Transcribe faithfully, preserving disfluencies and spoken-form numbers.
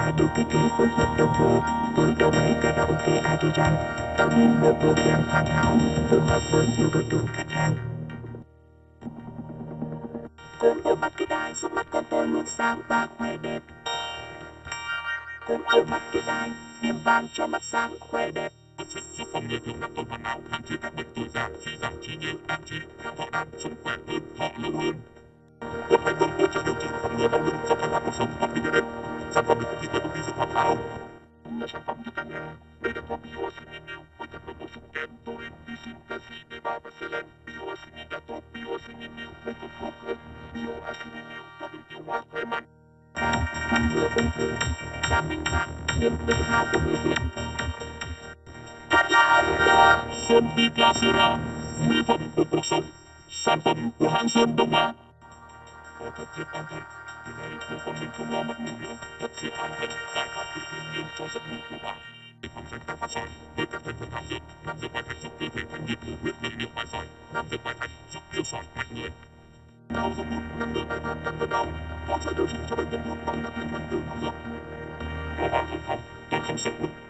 đủ kỳ kỳ phối hợp đồng bộ với đầu máy karaoke Adidas, tạo nên một bộ dáng hoàn hảo phù hợp với nhiều đối tượng khách hàng. Côn ở mặt cái đai giúp mắt con tôi luôn sáng và khỏe đẹp. Côn ở mặt cái đai điểm vàng cho mắt sáng khỏe đẹp. Giúp phòng ngừa thường nặng tuần hoàn não, hạn chế các bệnh tuổi già, suy giảm trí nhớ, đáng trí, theo họ đang sống khỏe hơn, họ lâu hơn. Côn hay côn hỗ trợ điều trị phòng ngừa đau lưng do thoái hóa cuộc sống hoặc bị đẹp. Sản phẩm được thực hiện bởi công ty dược phẩm Ao. Là sản phẩm từ Kenya. Đây là thuốc biosinimil với thành phần bổ sung kẽm, taurine, lysine, canxi, B ba và selen. Biosinimil đã tốt, biosinimil lấy thuốc tốt hơn. Biosinimil cho đường tiêu hóa khỏe mạnh. Ngăn ngừa ung thư, da minh mạng, niềm tự hào của người Việt. Sơn Vietnamese, mỹ phẩm của cuộc sống, sản phẩm của hãng Sơn Đông Á. Có thật dễ an thần, từ nay cô con mình không lo mất ngủ nữa, thật dễ an thần, giải pháp tự thiên nhiên cho giấc ngủ của bạn. Để phòng tránh các phát sỏi với các thành phần thảo dược, nam dược bài thạch giúp cơ thể thanh nhiệt ngủ huyết lợi niệm bài sỏi, nam dược bài thạch giúp tiêu sỏi mạnh người. Đau do bút ngăn ngừa tai nạn tăng cơn đau, có thể điều trị cho bệnh nhân bút bằng các thành phần từ thảo dược. Có bạn không phòng, tôi không sợ bút.